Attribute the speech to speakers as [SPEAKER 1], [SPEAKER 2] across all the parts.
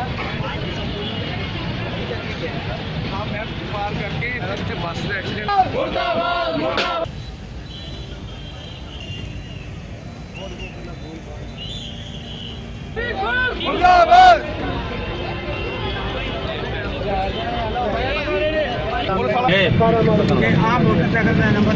[SPEAKER 1] पार करके बस का एक्सीडेंट मुर्दाबाद मुर्दाबाद मुर्दाबाद
[SPEAKER 2] आम मोटरसाइकिल का नंबर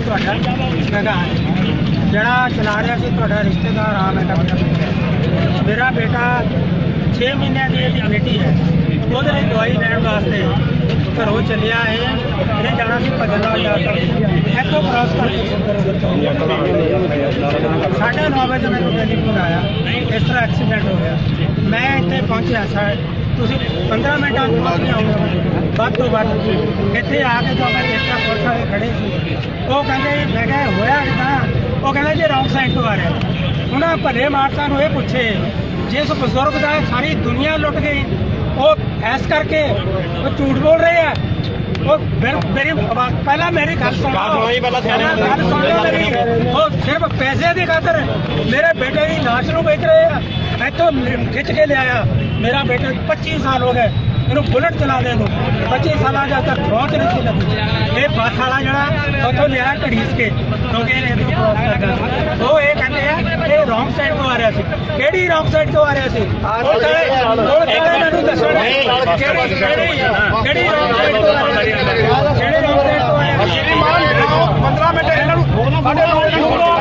[SPEAKER 2] जरा चला रहा से रिश्तेदार आ मेरा बेटा 6 महीने की बेटी है वो दवाई लैन वास्ते घरों चलिया है इन्हें जाना सी भजन इतों क्रॉस करके 9:30 बजे मेरे टेलीफोन आया इस तरह एक्सीडेंट हो गया। मैं इतने पहुंचा तुम 15 मिनट पहुँच के आऊँगा ਵੱਧ ਤੋਂ ਵੱਧ ਇੱਥੇ ਆ ਕੇ ਜਦੋਂ ਮੈਂ ਦੇਖਿਆ ਪੁਲਿਸ ਵਾਲੇ ਖੜੇ ਸੀ ਉਹ ਕਹਿੰਦੇ ਮੈਂ ਕਿਹਾ ਹੋਇਆ ਕਿੱਦਾਂ ਉਹ ਕਹਿੰਦਾ ਜੀ ਰੌਂਗ ਸਾਈਡ ਤੋਂ ਆ ਰਿਹਾ। ਉਹਨਾਂ ਭਲੇ ਮਾਨਸਾਂ ਨੂੰ ਇਹ ਪੁੱਛੇ ਜਿਸ ਬਜ਼ੁਰਗ ਦਾ ਸਾਰੀ ਦੁਨੀਆ ਲੁੱਟ ਗਈ ਉਹ ਐਸ ਕਰਕੇ ਉਹ ਝੂਠ ਬੋਲ ਰਹੇ ਆ। ਉਹ ਮੇਰੀ ਪਹਿਲਾਂ ਮੇਰੀ ਗੱਲ ਸੁਣ ਉਹ ਸਿਰਫ ਪੈਸੇ ਦੀ ਖਾਤਰ ਮੇਰੇ ਬੇਟੇ ਦੀ ਲਾਸ਼ ਨੂੰ ਵੇਚ ਰਹੇ ਆ। ਇੱਥੋਂ ਖਿੱਚ ਕੇ ਲਿਆਇਆ ਮੇਰਾ ਬੇਟਾ 25 ਸਾਲ ਹੋ ਗਏ ਇਹਨੂੰ ਬੁਲਟ ਚਲਾਉਂਦੇ ਨੂੰ 25 ਸਾਲਾਂ ਜਦ ਤੱਕ ਪਹੁੰਚ ਨਹੀਂ ਸੀ ਲੱਗੀ। ਇਹ ਬੱਸ ਵਾਲਾ ਜਿਹੜਾ ਉੱਥੋਂ ਲਿਆ ਘੜੀਸ ਕੇ ਕਿਉਂਕਿ ਇਹਨੇ ਇੱਧਰ ਕ੍ਰੋਸ ਕਰਨਾ ਉਹ ਇਹ ਕਹਿੰਦੇ ਆ ਇਹ ਰੌਂਗ ਸਾਈਡ ਤੋਂ ਆ ਰਿਹਾ ਸੀ। ਕਿਹੜੀ ਰੌਂਗ ਸਾਈਡ ਤੋਂ ਆ ਰਿਹਾ ਸੀ ਉਹ ਮੈਨੂੰ ਦੱਸਣ ਕਿਹੜੀ ਰੌਂਗ ਸਾਈਡ ਤੋਂ ਆ ਰਿਹਾ ਸੀ ਕਿਹੜੇ ਰੌਂਗ ਸਾਈਡ ਤੋਂ ਆ ਰਿਹਾ ਸੀ।
[SPEAKER 1] 15 ਮਿੰਟ ਇਹਨਾਂ ਨੂੰ